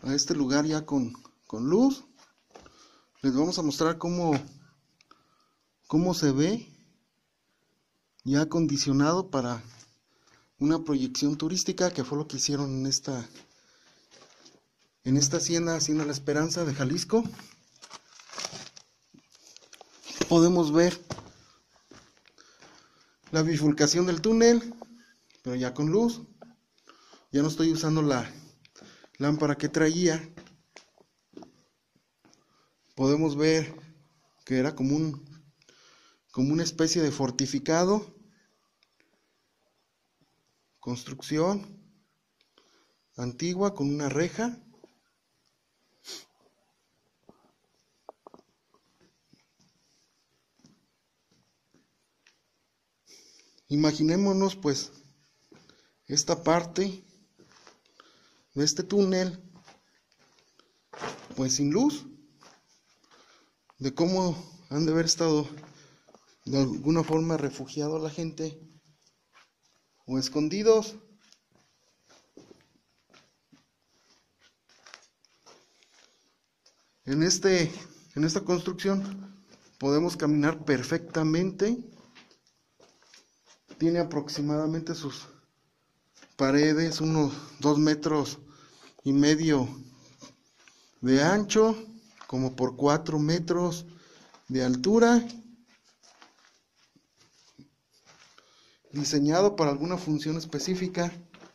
a este lugar ya con luz. Les vamos a mostrar cómo se ve ya acondicionado para una proyección turística, que fue lo que hicieron en esta hacienda La Esperanza de Jalisco. Podemos ver la bifurcación del túnel, pero ya con luz. Ya no estoy usando la lámpara que traía. Podemos ver que era como una especie de fortificado, construcción antigua con una reja. Imaginémonos pues esta parte de este túnel pues sin luz, de cómo han de haber estado de alguna forma refugiado a la gente o escondidos. En esta construcción podemos caminar perfectamente. Tiene aproximadamente sus paredes unos 2,5 metros de ancho, como por 4 metros de altura. Diseñado para alguna función específica.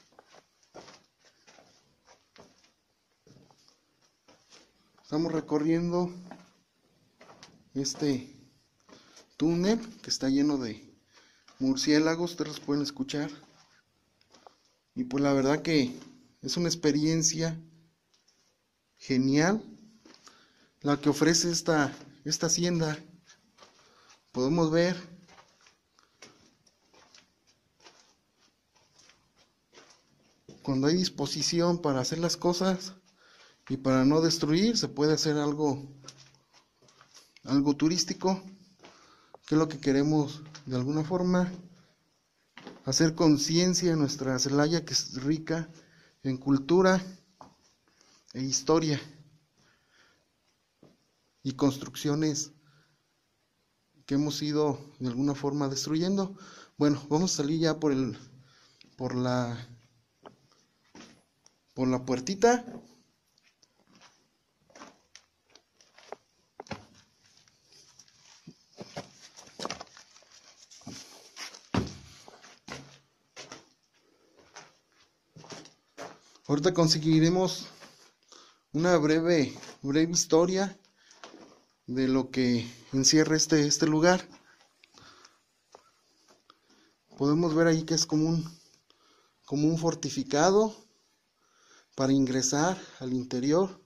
Estamos recorriendo este túnel que está lleno de murciélagos, ustedes los pueden escuchar. Y pues la verdad que es una experiencia genial la que ofrece esta hacienda. Podemos ver cuando hay disposición para hacer las cosas y para no destruir, se puede hacer algo turístico, que es lo que queremos de alguna forma, hacer conciencia en nuestra Celaya, que es rica en cultura e historia y construcciones que hemos ido de alguna forma destruyendo. Bueno, vamos a salir ya por la puertita. Ahorita conseguiremos una breve historia de lo que encierra este lugar. Podemos ver ahí que es como un fortificado para ingresar al interior.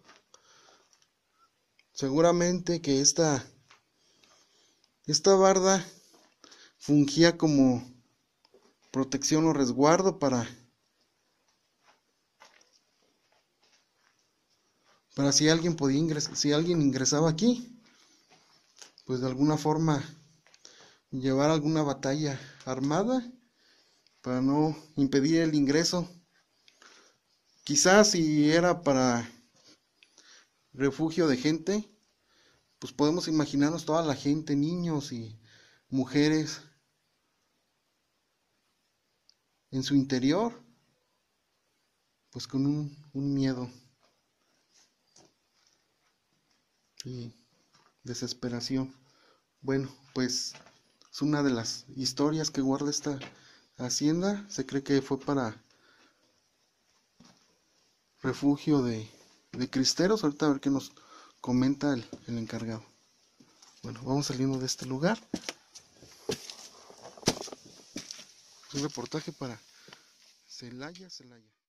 Seguramente que esta barda fungía como protección o resguardo para si alguien podía ingresar, si alguien ingresaba aquí, pues de alguna forma llevar alguna batalla armada para no impedir el ingreso. Quizás si era para refugio de gente, pues podemos imaginarnos toda la gente, niños y mujeres en su interior, pues con un miedo y desesperación. Bueno, pues es una de las historias que guarda esta hacienda. Se cree que fue para refugio de cristeros. Ahorita a ver qué nos comenta el encargado. Bueno, vamos saliendo de este lugar. Es un reportaje para Celaya.